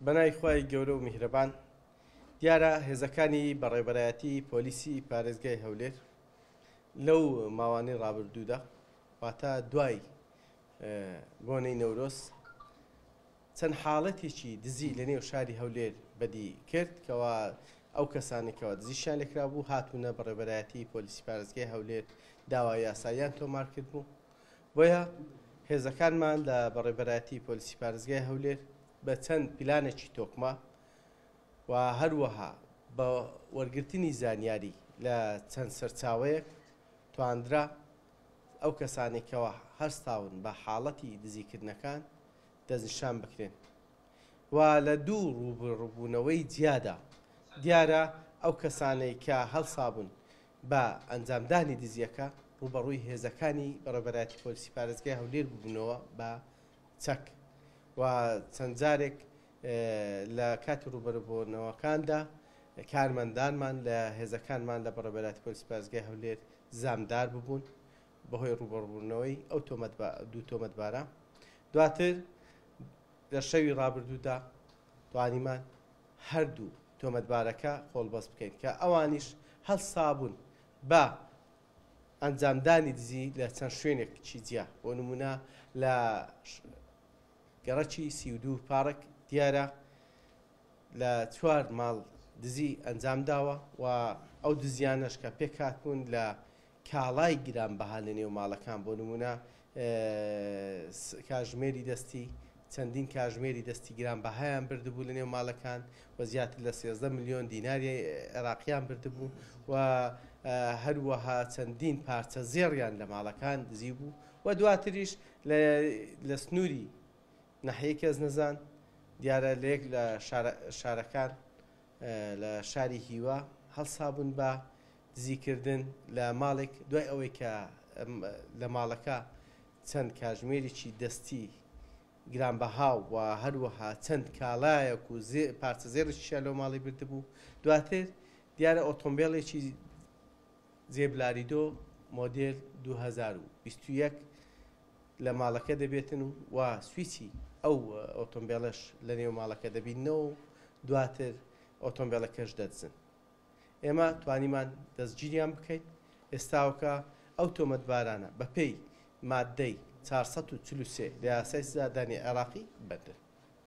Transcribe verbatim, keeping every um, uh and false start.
بەنای خوای گەورە و میهرەبان دیارە هێزەکانی بەڕێبەرایەتی پۆلیسی پارێزگای هەولێر لەو ماوانەی ڕابردوودا واتە دوای بۆنەی نەورۆز چەند حاڵەتێکی دزی لە نێو شاری هەولێر بەدی کرد کەوا ئەو کەسانێکەوە دزیشیان لێکرا بوو هاتوونە بەڕێبەرایەتی پۆلیسی پارێزگای هەولێر داوای یاساییان تۆمار کرد بوو. بۆیە هێزەکانمان لە بەڕێبەرایەتی پۆلیسی پارێزگای هەولێر بە چەند پلانێکی تۆکمە و هەروەها بە وەرگرتنی زانیاری لە چەند سەرچاوەیەک تواندرا ئەو کەسانێکەوە هەستاون بە حاڵەتی دزیکردنەکان دەستنیشان بکرێن و لە دوو ڕووبوونەوەی جیادا دیارە ئەو کەسانەی کە هەڵسابوون بە ئەنجامدانی دزیەکە ڕوبەڕووی هێزەکانی بەڕێبەرایەتی پۆلیسی پارێزگای هەولێر ببوونەوە بە چەک و چەند جارێک لە کاتی ڕوبەربوونەوەکاندا کارمەندانمان لە هێزەکانمان لە بەڕێبەرایەتی پۆلیسی پارێزگای هەولێر زامدار ببوون بەهۆی ڕوبەڕبوونەوەی ئەو دوو تۆمەتبارە. دواتر لە شەوی ڕابردوودا توانیمان هەردوو تۆمەتبارەکە خۆڵبەست بکەین کە ئەوانیش هەڵسابوون بە ئەنجامدانی دزی لە چەند شوێنێکی جیا. بۆ نمونە لە گەڕەکی سی و دوو پارک دیارە لە چوار ماڵ دزی ئەنجام داوە و ئەو دزیانەش کە پێک هاتبوون لە کاڵای گرانبەها لە نێو ماڵەکان. بۆ نمونە کاژمێری دەستی چەندین کاژمێری دەستی گرانبەهایان بردبوو لە نێو ماڵەکان و زیاتر لە سێزدە ملیۆن دیناری عێراقیان بردبوو و هەروەها چەندین پارچە زێڕیان لە ماڵەکان دزی بوو و دواتریش لە سنووری نەحەیە کەس نەزان دیارە لە یەک لە شارەکان لە شاری هیوا هەڵسابوون بە دزیکردن لە ماڵێک دوای ئەوەی کە لە ماڵەکە چەند کاژمێرێکی دەستی گرانبەها و هەروەها چەند کاڵایەک و پارچە زێڕێکیشیان لەو ماڵی بردبوو. دواتر دیارە ئۆتۆمبیلێکی زێبلاریدۆ مۆدێل دوو هەزار و بیست و یەک لە ماڵەکە دەبێتن و سویچی ئەو ئۆتۆمبیلەش لە نێو ماڵەکە دەبینەوە و دواتر ئۆتۆمبیلەکەش دەدزن. ئێمە توانیمان دەستگیریان بکەین. ئێستاوەکە ئەو تۆمەتبارانە بە پێی مادەی چارسەد و چل و سێ لە یاسای سزادانی عێراقی بەردن.